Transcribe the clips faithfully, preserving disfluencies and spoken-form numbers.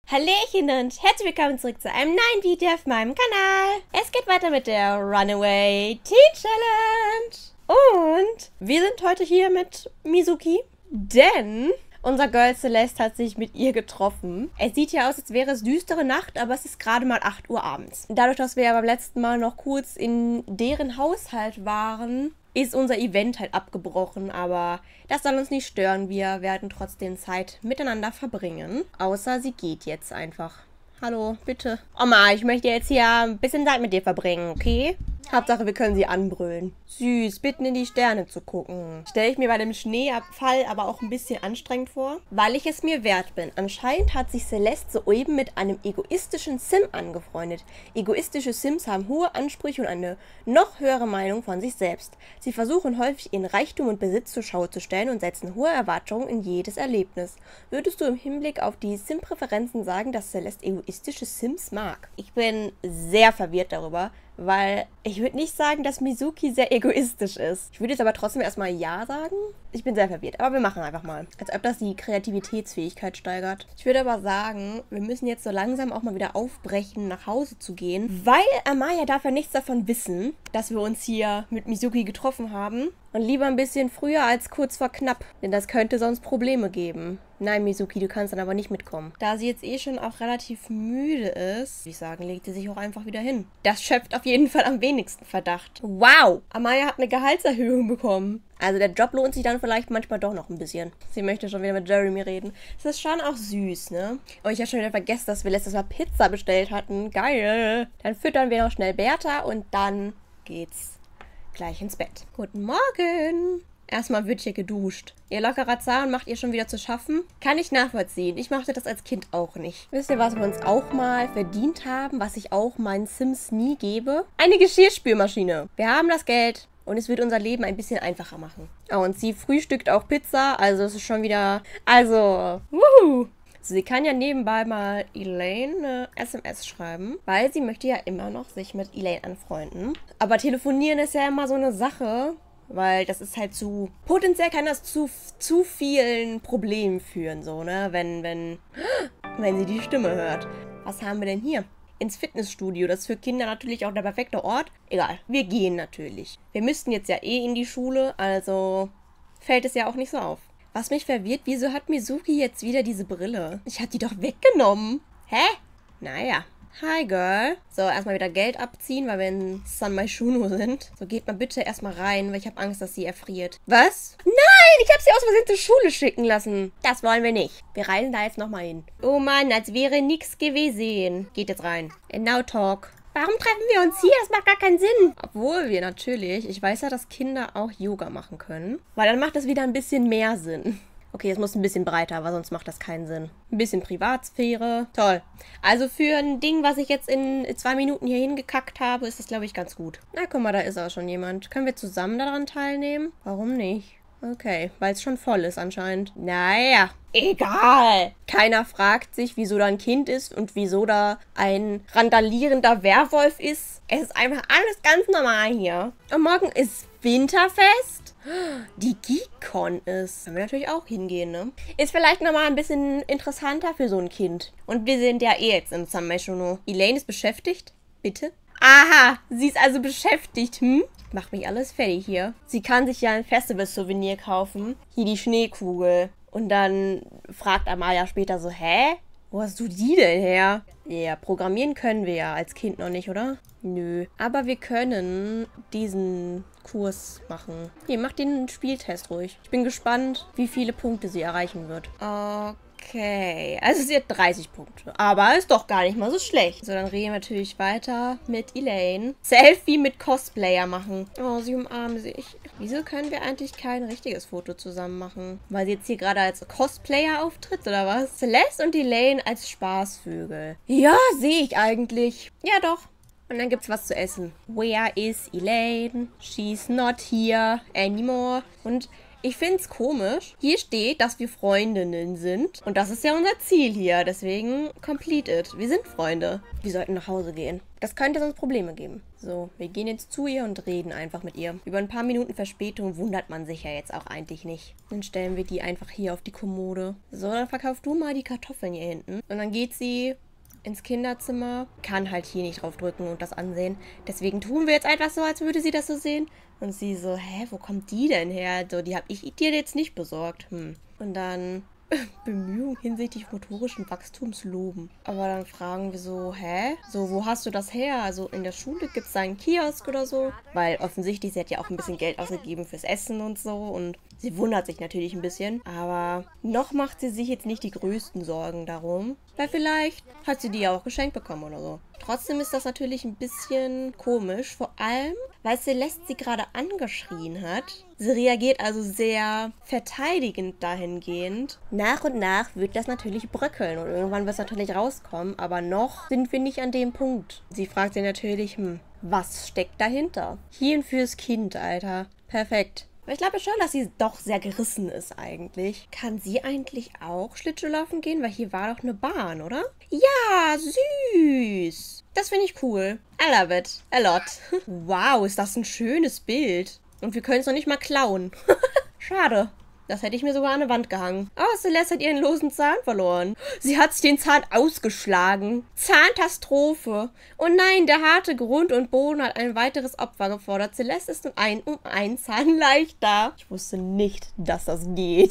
Hallöchen und herzlich willkommen zurück zu einem neuen Video auf meinem Kanal. Es geht weiter mit der Runaway Teen Challenge. Und wir sind heute hier mit Mizuki, denn unser Girl Celeste hat sich mit ihr getroffen. Es sieht ja aus, als wäre es düstere Nacht, aber es ist gerade mal acht Uhr abends. Dadurch, dass wir ja beim letzten Mal noch kurz in deren Haushalt waren, ist unser Event halt abgebrochen, aber das soll uns nicht stören. Wir werden trotzdem Zeit miteinander verbringen. Außer sie geht jetzt einfach. Hallo, bitte. Oma, ich möchte jetzt hier ein bisschen Zeit mit dir verbringen, okay? Hauptsache, wir können sie anbrüllen. Süß, bitten in die Sterne zu gucken. Stelle ich mir bei dem Schneeabfall aber auch ein bisschen anstrengend vor, weil ich es mir wert bin. Anscheinend hat sich Celeste soeben mit einem egoistischen Sim angefreundet. Egoistische Sims haben hohe Ansprüche und eine noch höhere Meinung von sich selbst. Sie versuchen häufig, ihren Reichtum und Besitz zur Schau zu stellen und setzen hohe Erwartungen in jedes Erlebnis. Würdest du im Hinblick auf die Sim-Präferenzen sagen, dass Celeste egoistische Sims mag? Ich bin sehr verwirrt darüber, weil ich würde nicht sagen, dass Mizuki sehr egoistisch ist. Ich würde jetzt aber trotzdem erstmal Ja sagen. Ich bin sehr verwirrt, aber wir machen einfach mal. Als ob das die Kreativitätsfähigkeit steigert. Ich würde aber sagen, wir müssen jetzt so langsam auch mal wieder aufbrechen, nach Hause zu gehen. Weil Amaya darf ja nichts davon wissen, dass wir uns hier mit Mizuki getroffen haben. Und lieber ein bisschen früher als kurz vor knapp. Denn das könnte sonst Probleme geben. Nein, Mizuki, du kannst dann aber nicht mitkommen. Da sie jetzt eh schon auch relativ müde ist, würde ich sagen, legt sie sich auch einfach wieder hin. Das schöpft auf jeden Fall am wenigsten Verdacht. Wow! Amaya hat eine Gehaltserhöhung bekommen. Also der Job lohnt sich dann vielleicht manchmal doch noch ein bisschen. Sie möchte schon wieder mit Jeremy reden. Das ist schon auch süß, ne? Oh, ich habe schon wieder vergessen, dass wir letztes Mal Pizza bestellt hatten. Geil! Dann füttern wir noch schnell Bertha und dann geht's gleich ins Bett. Guten Morgen! Erstmal wird hier geduscht. Ihr lockerer Zahn macht ihr schon wieder zu schaffen? Kann ich nachvollziehen. Ich machte das als Kind auch nicht. Wisst ihr, was wir uns auch mal verdient haben, was ich auch meinen Sims nie gebe? Eine Geschirrspülmaschine. Wir haben das Geld und es wird unser Leben ein bisschen einfacher machen. Oh, und sie frühstückt auch Pizza, also es ist schon wieder... Also, wuhu! Sie kann ja nebenbei mal Elaine eine S M S schreiben, weil sie möchte ja immer noch sich mit Elaine anfreunden. Aber telefonieren ist ja immer so eine Sache, weil das ist halt zu... Potenziell kann das zu, zu vielen Problemen führen, so, ne? Wenn, wenn, wenn sie die Stimme hört. Was haben wir denn hier? Ins Fitnessstudio. Das ist für Kinder natürlich auch der perfekte Ort. Egal, wir gehen natürlich. Wir müssten jetzt ja eh in die Schule, also fällt es ja auch nicht so auf. Was mich verwirrt, wieso hat Mizuki jetzt wieder diese Brille? Ich hab die doch weggenommen. Hä? Naja. Hi, Girl. So, erstmal wieder Geld abziehen, weil wir in San Myshuno sind. So, geht mal bitte erstmal rein, weil ich habe Angst, dass sie erfriert. Was? Nein, ich habe sie aus Versehen zur Schule schicken lassen. Das wollen wir nicht. Wir reisen da jetzt nochmal hin. Oh Mann, als wäre nichts gewesen. Geht jetzt rein. And now talk. Warum treffen wir uns hier? Das macht gar keinen Sinn. Obwohl wir natürlich, ich weiß ja, dass Kinder auch Yoga machen können. Weil dann macht das wieder ein bisschen mehr Sinn. Okay, es muss ein bisschen breiter, aber sonst macht das keinen Sinn. Ein bisschen Privatsphäre. Toll. Also für ein Ding, was ich jetzt in zwei Minuten hier hingekackt habe, ist das, glaube ich, ganz gut. Na, guck mal, da ist auch schon jemand. Können wir zusammen daran teilnehmen? Warum nicht? Okay, weil es schon voll ist anscheinend. Naja, egal. Keiner fragt sich, wieso da ein Kind ist und wieso da ein randalierender Werwolf ist. Es ist einfach alles ganz normal hier. Und morgen ist Winterfest. Die GeekCon ist. Können wir natürlich auch hingehen, ne? Ist vielleicht nochmal ein bisschen interessanter für so ein Kind. Und wir sind ja eh jetzt im San Myshuno. Elaine ist beschäftigt? Bitte? Aha, sie ist also beschäftigt, hm? Macht mich alles fertig hier. Sie kann sich ja ein Festival-Souvenir kaufen. Hier die Schneekugel. Und dann fragt Amaya später so, hä? Wo hast du die denn her? Ja, programmieren können wir ja als Kind noch nicht, oder? Nö. Aber wir können diesen Kurs machen. Hier, mach den Spieltest ruhig. Ich bin gespannt, wie viele Punkte sie erreichen wird. Okay. Also sie hat dreißig Punkte. Aber ist doch gar nicht mal so schlecht. So, dann reden wir natürlich weiter mit Elaine. Selfie mit Cosplayer machen. Oh, sie umarmen sich. Wieso können wir eigentlich kein richtiges Foto zusammen machen? Weil sie jetzt hier gerade als Cosplayer auftritt, oder was? Celeste und Elaine als Spaßvögel. Ja, sehe ich eigentlich. Ja, doch. Und dann gibt's was zu essen. Where is Elaine? She's not here anymore. Und ich find's komisch. Hier steht, dass wir Freundinnen sind. Und das ist ja unser Ziel hier. Deswegen completed. Wir sind Freunde. Wir sollten nach Hause gehen. Das könnte sonst Probleme geben. So, wir gehen jetzt zu ihr und reden einfach mit ihr. Über ein paar Minuten Verspätung wundert man sich ja jetzt auch eigentlich nicht. Dann stellen wir die einfach hier auf die Kommode. So, dann verkauf du mal die Kartoffeln hier hinten. Und dann geht sie ins Kinderzimmer. Kann halt hier nicht drauf drücken und das ansehen. Deswegen tun wir jetzt einfach so, als würde sie das so sehen. Und sie so, hä, wo kommt die denn her? So, die habe ich dir jetzt nicht besorgt. Hm. Und dann Bemühungen hinsichtlich motorischen Wachstums loben. Aber dann fragen wir so, hä? So, wo hast du das her? Also in der Schule gibt es da einen Kiosk oder so? Weil offensichtlich, sie hat ja auch ein bisschen Geld ausgegeben fürs Essen und so. Und sie wundert sich natürlich ein bisschen. Aber noch macht sie sich jetzt nicht die größten Sorgen darum. Weil vielleicht hat sie die ja auch geschenkt bekommen oder so. Trotzdem ist das natürlich ein bisschen komisch. Vor allem, weil Celeste sie gerade angeschrien hat. Sie reagiert also sehr verteidigend dahingehend. Nach und nach wird das natürlich bröckeln und irgendwann wird es natürlich rauskommen. Aber noch sind wir nicht an dem Punkt. Sie fragt sie natürlich, hm, was steckt dahinter? Hirn fürs Kind, Alter. Perfekt. Aber ich glaube schon, dass sie doch sehr gerissen ist eigentlich. Kann sie eigentlich auch Schlittschuhlaufen gehen? Weil hier war doch eine Bahn, oder? Ja, süß. Das finde ich cool. I love it. A lot. Wow, ist das ein schönes Bild. Und wir können es noch nicht mal klauen. Schade. Das hätte ich mir sogar an eine Wand gehangen. Oh, Celeste hat ihren losen Zahn verloren. Sie hat sich den Zahn ausgeschlagen. Zahnkatastrophe. Oh nein, der harte Grund und Boden hat ein weiteres Opfer gefordert. Celeste ist nun ein um einen Zahn leichter. Ich wusste nicht, dass das geht.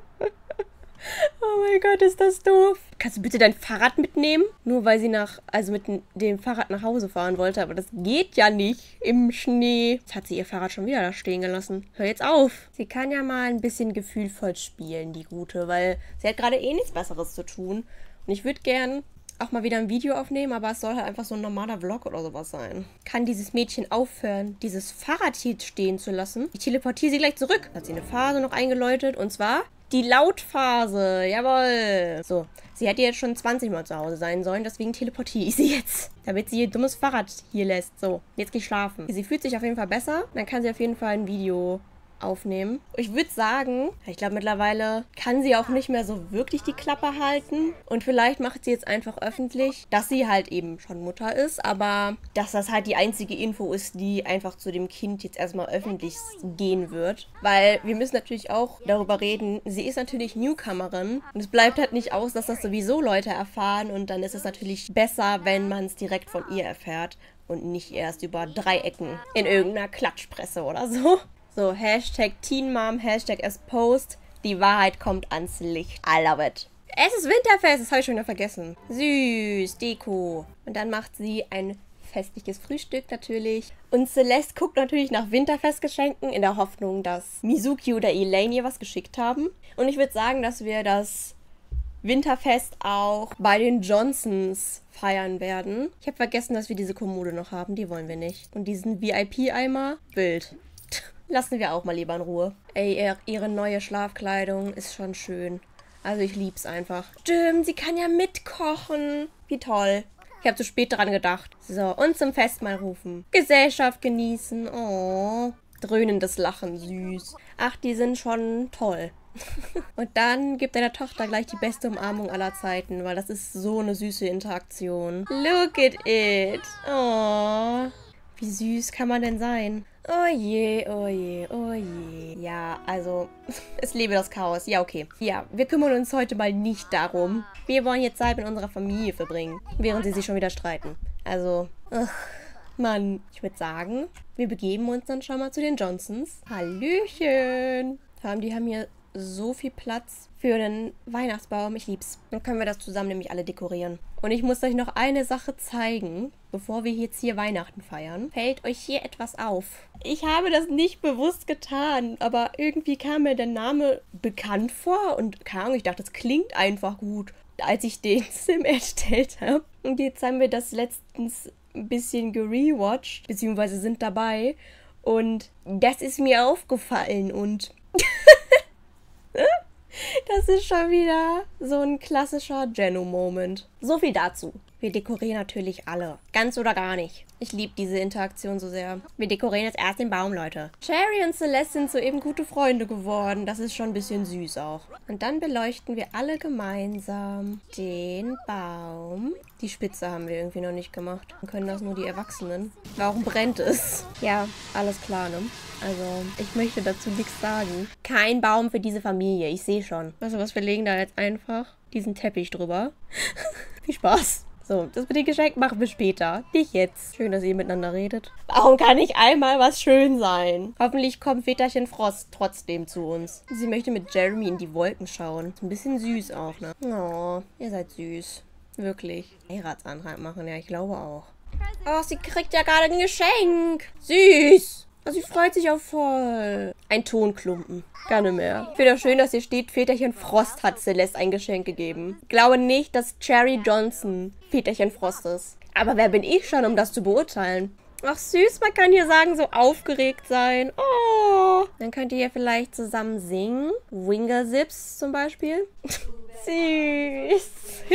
Oh mein Gott, ist das doof. Kannst du bitte dein Fahrrad mitnehmen? Nur weil sie nach, also mit dem Fahrrad nach Hause fahren wollte. Aber das geht ja nicht im Schnee. Jetzt hat sie ihr Fahrrad schon wieder da stehen gelassen. Hör jetzt auf. Sie kann ja mal ein bisschen gefühlvoll spielen, die Gute. Weil sie hat gerade eh nichts Besseres zu tun. Und ich würde gern auch mal wieder ein Video aufnehmen. Aber es soll halt einfach so ein normaler Vlog oder sowas sein. Kann dieses Mädchen aufhören, dieses Fahrrad hier stehen zu lassen? Ich teleportiere sie gleich zurück. Hat sie eine Phase noch eingeläutet. Und zwar die Lautphase, jawohl. So, sie hätte jetzt schon zwanzig Mal zu Hause sein sollen, deswegen teleportiere ich sie jetzt. Damit sie ihr dummes Fahrrad hier lässt. So, jetzt geh schlafen. Sie fühlt sich auf jeden Fall besser. Dann kann sie auf jeden Fall ein Video aufnehmen. Ich würde sagen, ich glaube mittlerweile kann sie auch nicht mehr so wirklich die Klappe halten. Und vielleicht macht sie jetzt einfach öffentlich, dass sie halt eben schon Mutter ist, aber dass das halt die einzige Info ist, die einfach zu dem Kind jetzt erstmal öffentlich gehen wird. Weil wir müssen natürlich auch darüber reden, sie ist natürlich Newcomerin und es bleibt halt nicht aus, dass das sowieso Leute erfahren und dann ist es natürlich besser, wenn man es direkt von ihr erfährt und nicht erst über drei Ecken in irgendeiner Klatschpresse oder so. So, Hashtag Teen Mom, Hashtag as Post. Die Wahrheit kommt ans Licht. I love it. Es ist Winterfest, das habe ich schon wieder vergessen. Süß, Deko. Und dann macht sie ein festliches Frühstück natürlich. Und Celeste guckt natürlich nach Winterfestgeschenken in der Hoffnung, dass Mizuki oder Elaine ihr was geschickt haben. Und ich würde sagen, dass wir das Winterfest auch bei den Johnsons feiern werden. Ich habe vergessen, dass wir diese Kommode noch haben. Die wollen wir nicht. Und diesen V I P-Eimer, wild. Lassen wir auch mal lieber in Ruhe. Ey, ihre neue Schlafkleidung ist schon schön. Also ich lieb's einfach. Stimmt, sie kann ja mitkochen. Wie toll. Ich habe zu spät dran gedacht. So, und zum Fest mal rufen. Gesellschaft genießen. Oh, dröhnendes Lachen, süß. Ach, die sind schon toll. Und dann gibt deiner Tochter gleich die beste Umarmung aller Zeiten, weil das ist so eine süße Interaktion. Look at it. Oh, wie süß kann man denn sein? Oh je, oh je, oh je. Ja, also, es lebe das Chaos. Ja, okay. Ja, wir kümmern uns heute mal nicht darum. Wir wollen jetzt Zeit mit unserer Familie verbringen, während sie sich schon wieder streiten. Also, ugh, Mann, ich würde sagen, wir begeben uns dann schon mal zu den Johnsons. Hallöchen. Die haben hier so viel Platz für den Weihnachtsbaum. Ich lieb's. Dann können wir das zusammen nämlich alle dekorieren. Und ich muss euch noch eine Sache zeigen, bevor wir jetzt hier Weihnachten feiern. Fällt euch hier etwas auf? Ich habe das nicht bewusst getan, aber irgendwie kam mir der Name bekannt vor und keine Ahnung, ich dachte, das klingt einfach gut, als ich den Sim erstellt habe. Und jetzt haben wir das letztens ein bisschen gerewatcht, beziehungsweise sind dabei. Und das ist mir aufgefallen und das ist schon wieder so ein klassischer Geno-Moment. So viel dazu. Wir dekorieren natürlich alle. Ganz oder gar nicht. Ich liebe diese Interaktion so sehr. Wir dekorieren jetzt erst den Baum, Leute. Cherry und Celeste sind soeben gute Freunde geworden. Das ist schon ein bisschen süß auch. Und dann beleuchten wir alle gemeinsam den Baum. Die Spitze haben wir irgendwie noch nicht gemacht. Dann können das nur die Erwachsenen. Warum brennt es? Ja, alles klar, ne? Also, ich möchte dazu nichts sagen. Kein Baum für diese Familie. Ich sehe schon. Weißt du was, wir legen da jetzt einfach diesen Teppich drüber. Viel Spaß. So, das mit dem Geschenk machen wir später. Nicht jetzt. Schön, dass ihr miteinander redet. Warum kann nicht einmal was schön sein? Hoffentlich kommt Väterchen Frost trotzdem zu uns. Sie möchte mit Jeremy in die Wolken schauen. Ist ein bisschen süß auch, ne? Oh, ihr seid süß. Wirklich. Heiratsantrag machen, ja, ich glaube auch. Oh, sie kriegt ja gerade ein Geschenk. Süß. Sie freut sich auch voll. Ein Tonklumpen. Gar nicht mehr. Ich finde auch schön, dass hier steht, Väterchen Frost hat Celeste ein Geschenk gegeben. Ich glaube nicht, dass Cherry Johnson Väterchen Frost ist. Aber wer bin ich schon, um das zu beurteilen? Ach süß, man kann hier sagen, so aufgeregt sein. Oh. Dann könnt ihr ja vielleicht zusammen singen. Wingerzips zum Beispiel. Süß.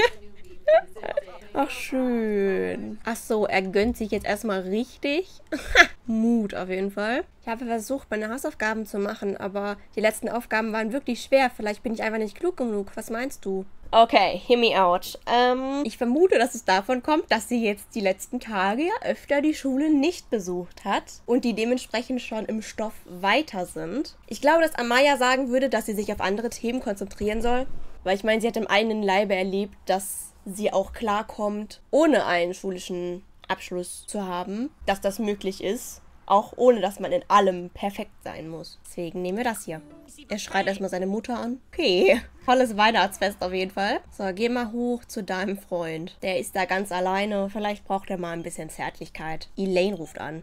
Ach, schön. Ach so, er gönnt sich jetzt erstmal richtig. Mut auf jeden Fall. Ich habe versucht, meine Hausaufgaben zu machen, aber die letzten Aufgaben waren wirklich schwer. Vielleicht bin ich einfach nicht klug genug. Was meinst du? Okay, hear me out. Ähm, ich vermute, dass es davon kommt, dass sie jetzt die letzten Tage ja öfter die Schule nicht besucht hat und die dementsprechend schon im Stoff weiter sind. Ich glaube, dass Amaya sagen würde, dass sie sich auf andere Themen konzentrieren soll. Weil ich meine, sie hat im eigenen Leibe erlebt, dass sie auch klarkommt, ohne einen schulischen Abschluss zu haben, dass das möglich ist, auch ohne, dass man in allem perfekt sein muss. Deswegen nehmen wir das hier. Er schreit erstmal seine Mutter an. Okay, volles Weihnachtsfest auf jeden Fall. So, geh mal hoch zu deinem Freund. Der ist da ganz alleine. Vielleicht braucht er mal ein bisschen Zärtlichkeit. Elaine ruft an.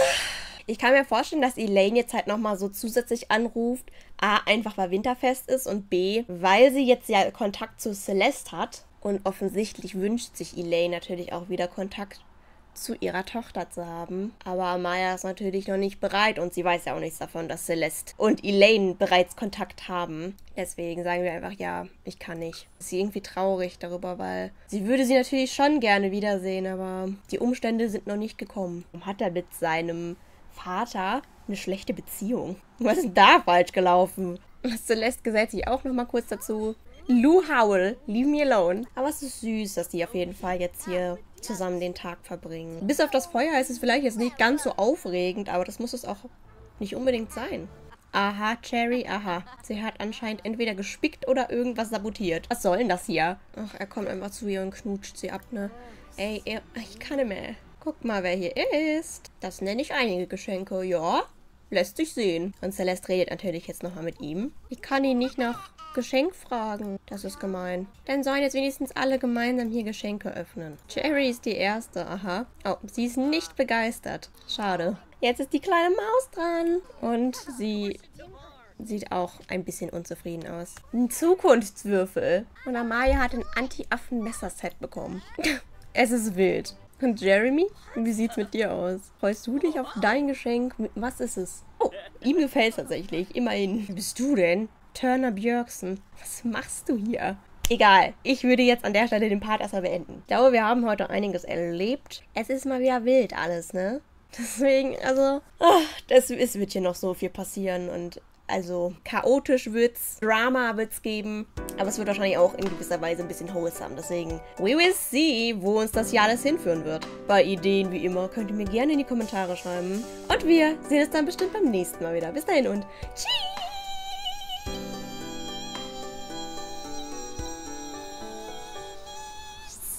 Ich kann mir vorstellen, dass Elaine jetzt halt nochmal so zusätzlich anruft. A, einfach weil Winterfest ist und B, weil sie jetzt ja Kontakt zu Celeste hat. Und offensichtlich wünscht sich Elaine natürlich auch wieder Kontakt zu ihrer Tochter zu haben. Aber Amaya ist natürlich noch nicht bereit und sie weiß ja auch nichts davon, dass Celeste und Elaine bereits Kontakt haben. Deswegen sagen wir einfach, ja, ich kann nicht. Sie ist irgendwie traurig darüber, weil sie würde sie natürlich schon gerne wiedersehen, aber die Umstände sind noch nicht gekommen. Hat er mit seinem Vater eine schlechte Beziehung? Was ist denn da falsch gelaufen? Celeste gesellt sich auch noch mal kurz dazu. Lou Howell, leave me alone. Aber es ist süß, dass die auf jeden Fall jetzt hier zusammen den Tag verbringen. Bis auf das Feuer ist es vielleicht jetzt nicht ganz so aufregend, aber das muss es auch nicht unbedingt sein. Aha, Cherry, aha. Sie hat anscheinend entweder gespickt oder irgendwas sabotiert. Was soll denn das hier? Ach, er kommt einfach zu ihr und knutscht sie ab, ne? Ey, er, ich kann nicht mehr. Guck mal, wer hier ist. Das nenne ich einige Geschenke, ja. Lässt sich sehen. Und Celeste redet natürlich jetzt nochmal mit ihm. Ich kann ihn nicht nach Geschenk fragen. Das ist gemein. Dann sollen jetzt wenigstens alle gemeinsam hier Geschenke öffnen. Cherry ist die Erste, aha. Oh, sie ist nicht begeistert. Schade. Jetzt ist die kleine Maus dran. Und sie sieht auch ein bisschen unzufrieden aus. Ein Zukunftswürfel. Und Amaya hat ein Anti-Affen-Messerset bekommen. Es ist wild. Und Jeremy? Wie sieht's mit dir aus? Freust du dich auf dein Geschenk? Was ist es? Oh, ihm gefällt es tatsächlich. Immerhin. Wie bist du denn? Turner Björksen. Was machst du hier? Egal. Ich würde jetzt an der Stelle den Part erstmal beenden. Ich glaube, wir haben heute einiges erlebt. Es ist mal wieder wild alles, ne? Deswegen, also, ach, das, es wird hier noch so viel passieren und also chaotisch wird's, Drama wird's geben, aber es wird wahrscheinlich auch in gewisser Weise ein bisschen wholesome. Deswegen, we will see, wo uns das hier alles hinführen wird. Bei Ideen, wie immer, könnt ihr mir gerne in die Kommentare schreiben. Und wir sehen uns dann bestimmt beim nächsten Mal wieder. Bis dahin und tschüss!